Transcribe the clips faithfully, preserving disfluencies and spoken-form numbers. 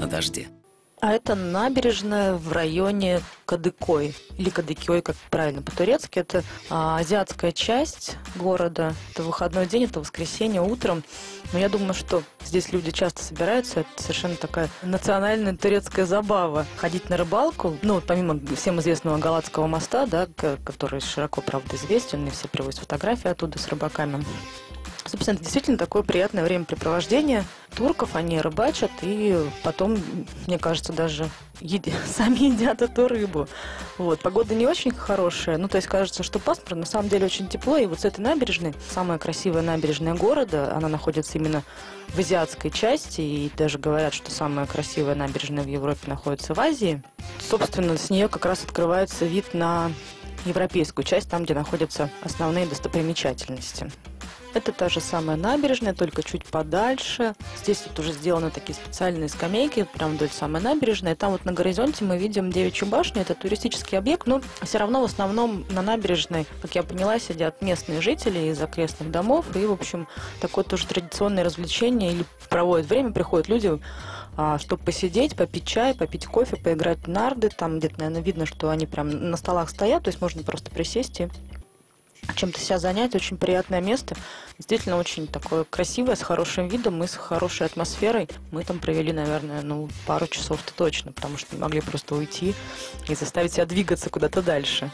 на дожде. А это набережная в районе Кадыкой, или Кадыкёй, как правильно по-турецки. Это а, азиатская часть города. Это выходной день, это воскресенье утром. Но я думаю, что здесь люди часто собираются. Это совершенно такая национальная турецкая забава. Ходить на рыбалку, ну, помимо всем известного Галатского моста, да, который широко, правда, известен, и все привозят фотографии оттуда с рыбаками. Собственно, это действительно такое приятное времяпрепровождение турков. Они рыбачат и потом, мне кажется, даже еди, сами едят эту рыбу. Вот. Погода не очень хорошая. Ну, то есть кажется, что пасмурно. На самом деле очень тепло. И вот с этой набережной, самая красивая набережная города, она находится именно в азиатской части. И даже говорят, что самая красивая набережная в Европе находится в Азии. Собственно, с нее как раз открывается вид на европейскую часть, там, где находятся основные достопримечательности. Это та же самая набережная, только чуть подальше. Здесь вот уже сделаны такие специальные скамейки, прямо вдоль самой набережной. Там вот на горизонте мы видим Девичью башню. Это туристический объект, но все равно в основном на набережной, как я поняла, сидят местные жители из окрестных домов. И, в общем, такое тоже традиционное развлечение. Или проводят время, приходят люди, чтобы посидеть, попить чай, попить кофе, поиграть в нарды. Там где-то, наверное, видно, что они прям на столах стоят. То есть можно просто присесть и чем-то себя занять. Очень приятное место. Действительно очень такое красивое, с хорошим видом и с хорошей атмосферой. Мы там провели, наверное, ну, пару часов-то точно, потому что не могли просто уйти и заставить себя двигаться куда-то дальше.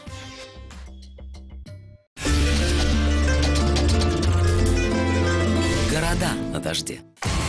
Города на дожде.